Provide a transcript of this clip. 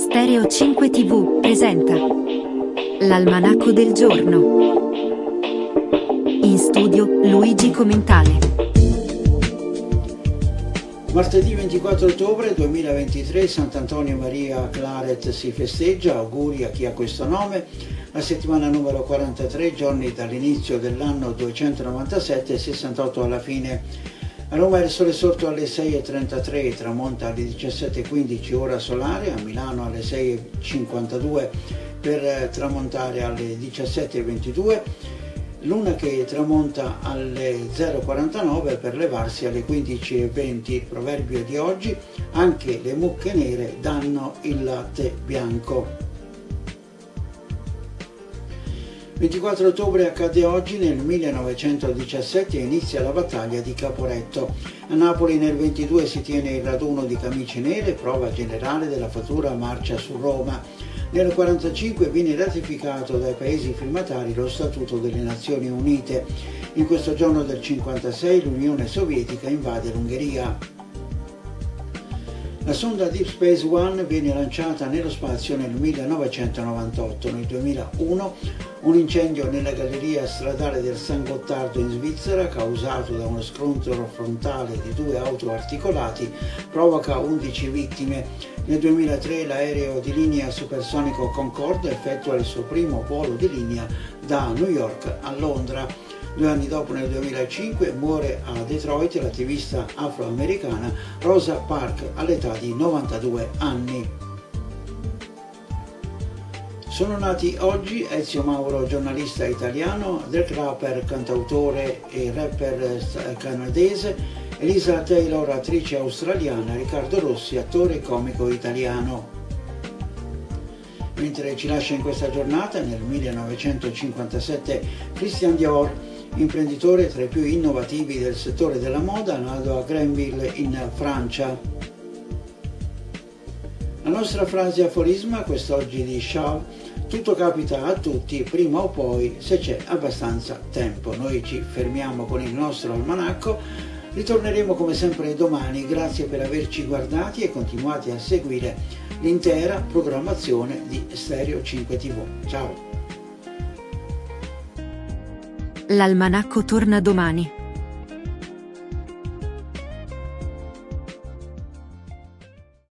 Stereo 5 TV presenta l'Almanacco del giorno. In studio Luigi Comentale. Martedì 24 ottobre 2023, Sant'Antonio Maria Claret si festeggia, auguri a chi ha questo nome. La settimana numero 43, giorni dall'inizio dell'anno 297 e 68 alla fine. A Roma il sole sorto alle 6:33, tramonta alle 17:15 ora solare, a Milano alle 6:52 per tramontare alle 17:22, luna che tramonta alle 0:49 per levarsi alle 15:20. Il proverbio di oggi: anche le mucche nere danno il latte bianco. 24 ottobre accade oggi. Nel 1917 inizia la battaglia di Caporetto. A Napoli nel 22 si tiene il raduno di camicie nere, prova generale della futura marcia su Roma. Nel 45 viene ratificato dai paesi firmatari lo Statuto delle Nazioni Unite. In questo giorno del 56 l'Unione Sovietica invade l'Ungheria. La sonda Deep Space One viene lanciata nello spazio nel 1998. Nel 2001 un incendio nella galleria stradale del San Gottardo in Svizzera, causato da uno scontro frontale di due auto articolati, provoca 11 vittime. Nel 2003 l'aereo di linea supersonico Concorde effettua il suo primo volo di linea da New York a Londra. 2 anni dopo, nel 2005, muore a Detroit l'attivista afroamericana Rosa Parks all'età di 92 anni. Sono nati oggi Ezio Mauro, giornalista italiano, Derek Rapper, cantautore e rapper canadese, Elisa Taylor, attrice australiana, Riccardo Rossi, attore e comico italiano. Mentre ci lascia in questa giornata, nel 1957, Christian Dior, imprenditore tra i più innovativi del settore della moda, nato a Grenville in Francia. La nostra frase aforisma quest'oggi di Shaw: tutto capita a tutti, prima o poi, se c'è abbastanza tempo. Noi ci fermiamo con il nostro almanacco, ritorneremo come sempre domani. Grazie per averci guardati e continuate a seguire l'intera programmazione di Stereo 5 TV. Ciao! L'Almanacco torna domani.